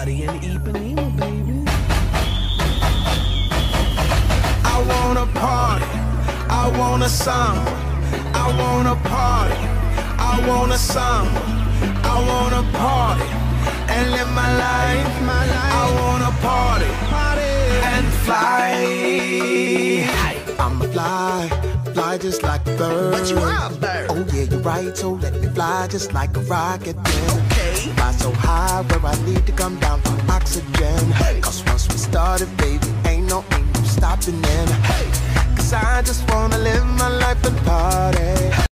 Party in Ipanema, baby. I wanna party, I want a summer. I wanna party, I want a summer. I wanna party and live my life. I wanna party and fly. I'm a fly just like a bird. But you are a bird. Oh yeah, you're right, so let me fly just like a rocket then. Okay. Fly so high where I need to come down for oxygen. Hey. Cause once we started, baby, ain't no stopping then. Hey. Cause I just wanna live my life and party.